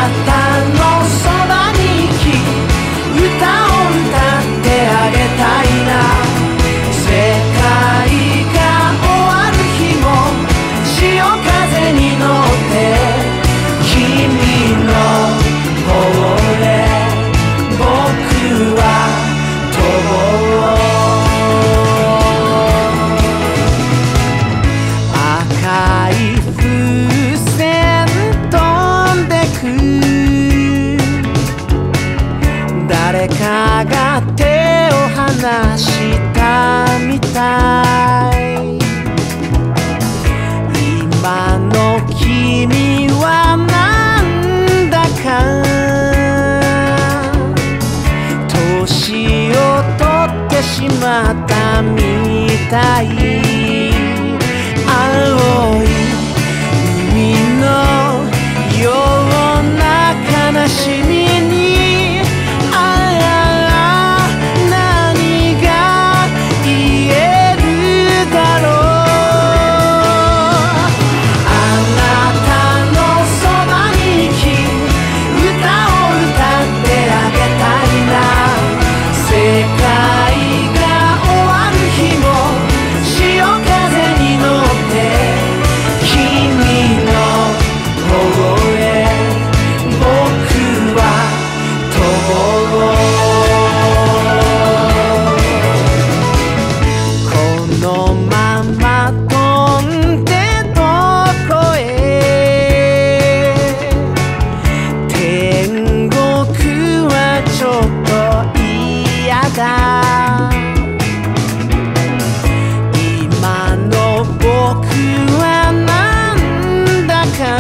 たのそばに行き歌を歌ってあげたいな。世界が終わる日も潮風に乗って君の方へ僕は飛ぼう。赤い風船飛んでく、誰かが手を離したみたい。今の君はなんだか年を取ってしまったみたい。青い海のような悲しみに何が言えるだろう。あなたのそばに行き歌を歌ってあげたいな。世界が終わる日も潮風に乗って君の方へ僕は飛ぼう。このまま飛んでどこへ。天国はちょっと嫌だ。今の僕はなんだか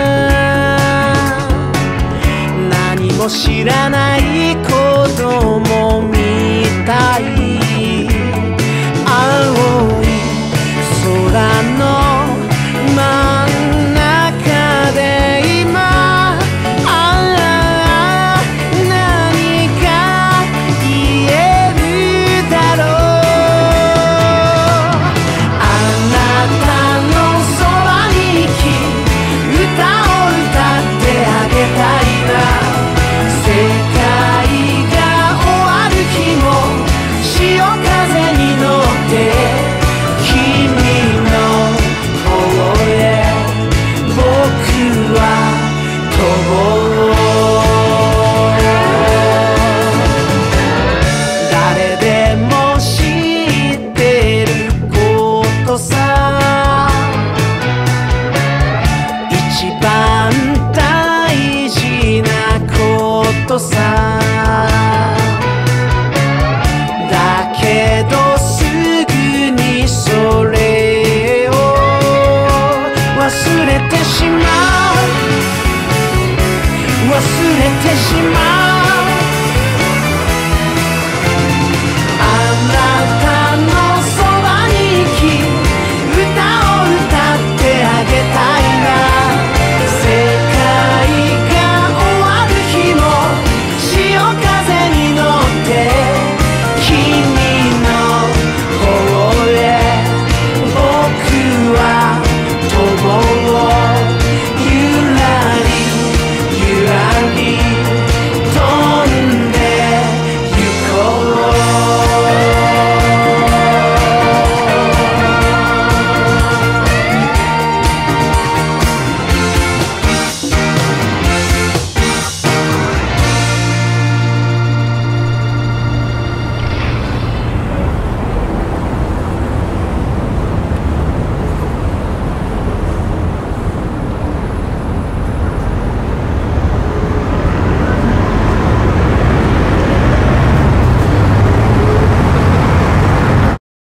何も知らない子供みたい。青い空の真ん中で今何が言えるだろう。あなたのそばに行き歌を歌ってあげたいな。世界が終わる日も潮風に乗って君の方へ僕は飛ぼう。誰でも知ってることさ。一番大事なことさ。だけどすぐにそれを忘れてしまう。忘れてしまう。